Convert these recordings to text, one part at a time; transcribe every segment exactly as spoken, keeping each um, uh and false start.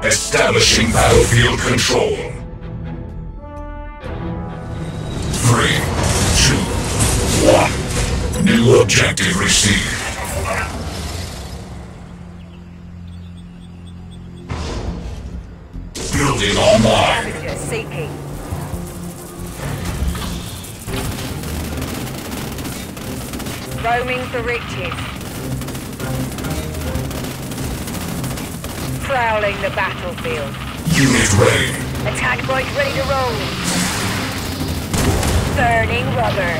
Establishing battlefield control. Three, two, one. New objective received. Building online. Scavenger seeking. Roaming for riches. Prowling the battlefield. Unit ready. Attack bike ready to roll. Burning rubber.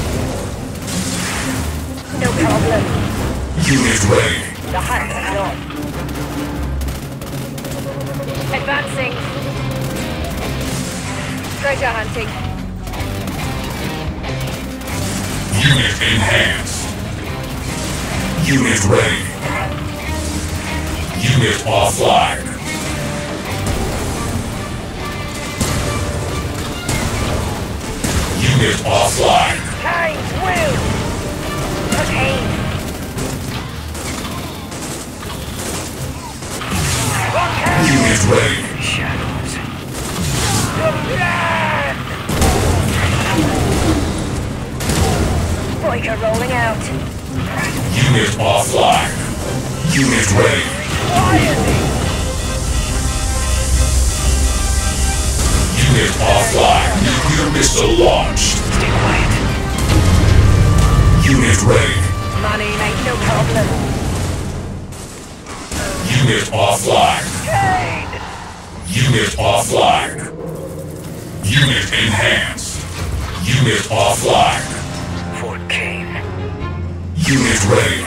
No problem. Unit ready. The hunt is on. Advancing. Treasure hunting. Unit enhanced. Unit ready. Unit offline. Unit offline. Kane's will. Cocaine. Unit ready. Shadows. Breaker rolling out. Unit offline. Unit ready. Unit offline. Nuclear missile launched. Stay quiet. Unit ready. Money ain't no problem. Unit offline. Kane! Unit offline. Unit enhanced. Unit offline. Fort Kane. Unit ready.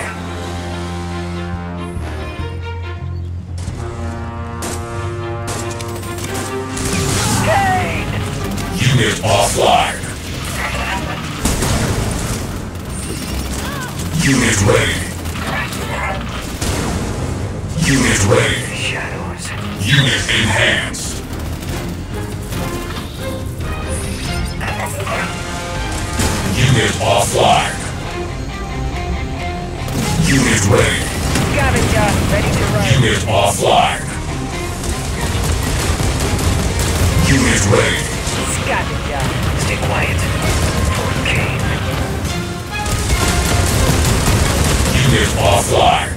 Kane! Unit offline. Unit ready. Unit ready. Shadows. Unit enhanced. Unit offline. Unit ready. Scavenger ready to roll. Unit offline. Unit ready. Scavenger. Stay quiet. Fort Kane. Unit offline.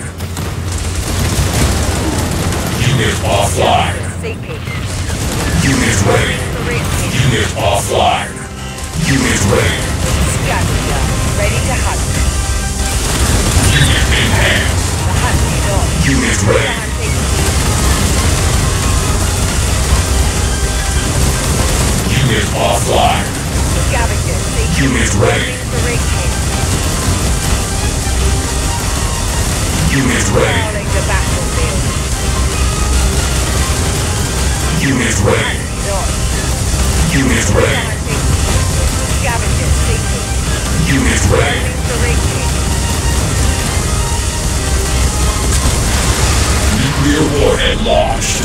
Unit offline. Seeking. Unit ready. Unit offline. Unit ready. Scavenger ready to hunt. Unit enhanced. The hunt is on. Unit ready. Hunting. Unit offline. Scavenger seeking. Unit ready. For riches. Unit ready. Prowling the battlefield. Unit ready. Is on. Unit ready. Hunting. Scavenger seeking. Unit ready. For riches. Nuclear warhead launched.